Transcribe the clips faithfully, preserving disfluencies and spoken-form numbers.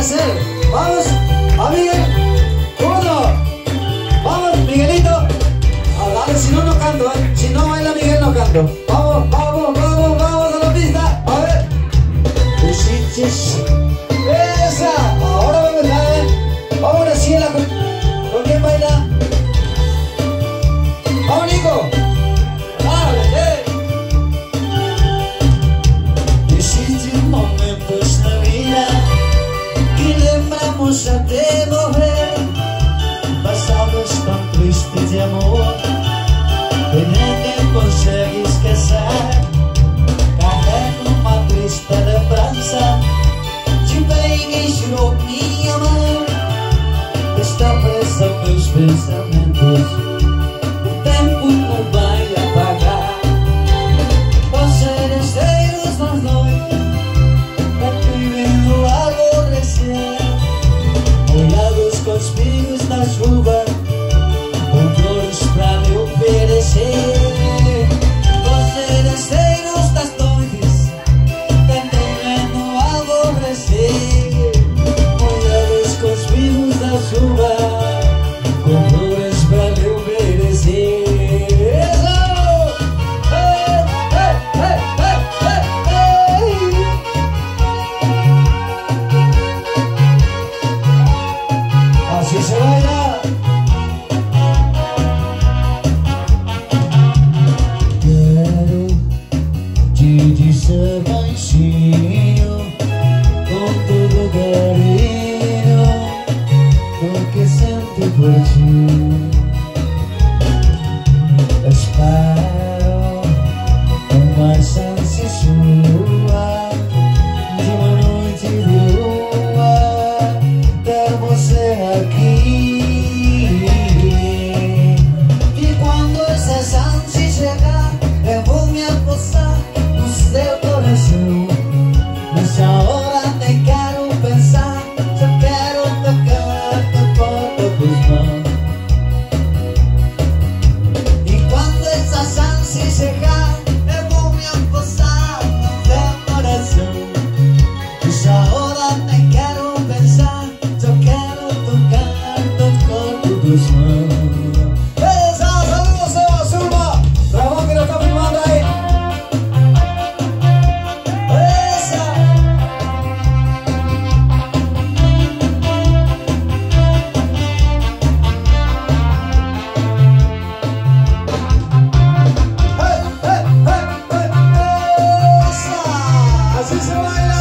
hacer. Vamos, a Miguel. Uno. Vamos, Miguelito. A ver, si no, no canto, ¿eh? Si no baila Miguel, no canto. Vamos, vamos, vamos, vamos a la pista. A ver. Esa. Ahora vamos a ver. Vamos a Ciela con, con quién baila. Vamos, Nico. Dale, Existen momentos na vida que lembramos até morrer, passados tão tristes de amor, que ninguém consegue esquecer. Carrego uma triste lembrança de bem que jurou minha mão, que está presa meus pensamentos. O tempo não vai apagar os seresteiros das noites, vivendo aborrecer, molhados com os pingos da chuva, com flores pra me oferecer. Os seresteiros das noites, vivendo aborrecer, molhados com os pingos da chuva, com flores pra me oferecer. así se baila. Quero te dizer baixinho, com todo carinho, o que sinto por ti. Espero uma chance sua de uma noite de lua, ter você aqui. E quando essa chance chegar, eu vou me apossar no seu coração. Nessa hora nem quero pensar, só quero tocar teu corpo com as mãos. E quando essa chance chegar, eu vou me apossar no seu coração. Nessa hora nem quero pensar, só quero tocar teu corpo com as mãos. Esa, saludos a Zumba. Ramón que lo está filmando ahí. Esa. Hey, hey, hey, hey. Esa. Así se baila.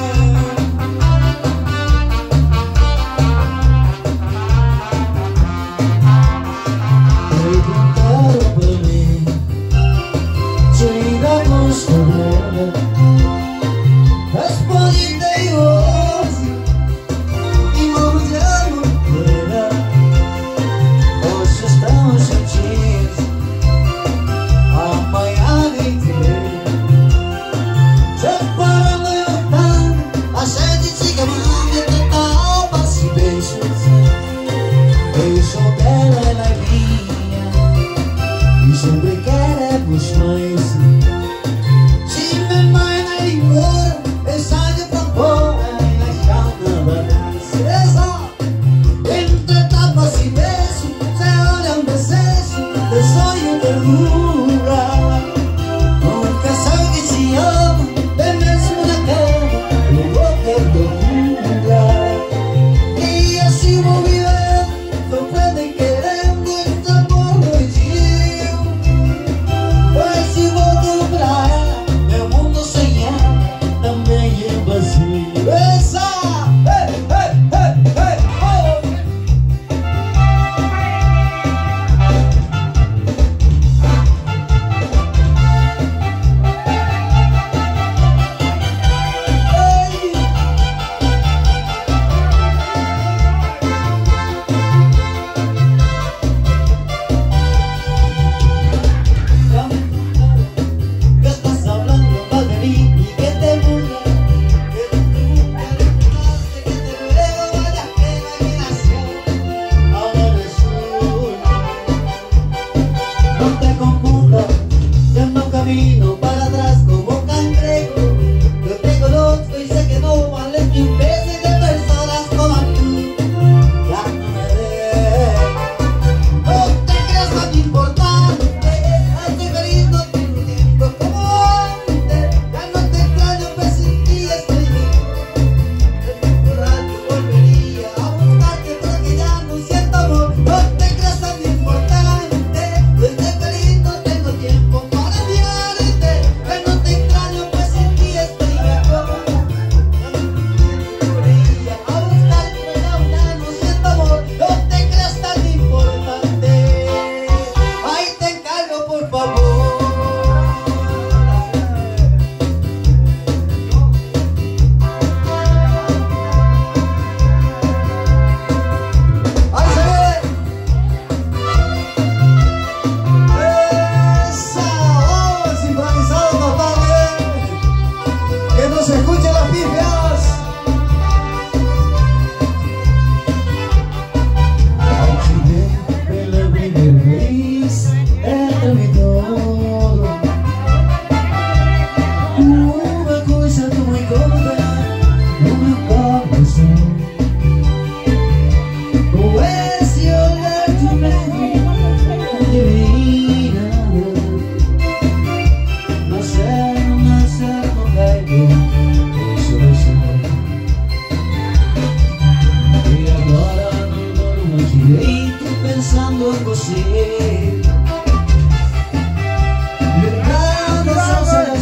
Perguntaram pra mim se ainda gosto dela. Respondi teimoso e morrendo por ela. Hoje estamos juntinhos, amanhã inteira, separando e voltando, a gente se amando e tanta alma se beijos. Beijo dela, ela é minha, e sempre queremos mais. Se me manda embora, essa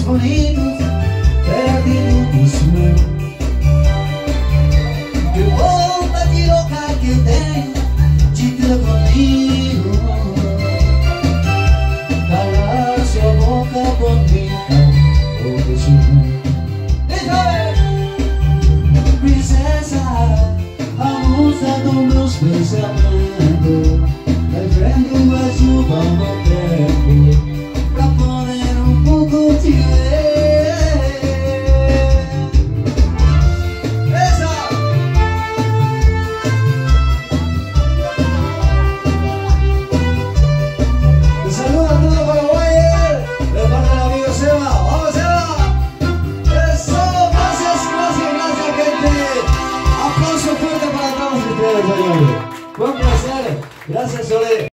bonitos, perdido tu sueño. Que vontade louca que eu tenho de ter comigo. Calar sua boca bonita, ou deixa princesa, a musa dos meus pensamentos, levando a chuva no tempo, pra poder um pouco te ver. Essa! Un saludo a todo Paraguay, de parte del amigo Seba. ¡Vamos, Seba! ¡Eso! Gracias, gracias, gracias, gente. Aplauso fuerte para todos ustedes, señores. Fue un placer. Gracias, Sole.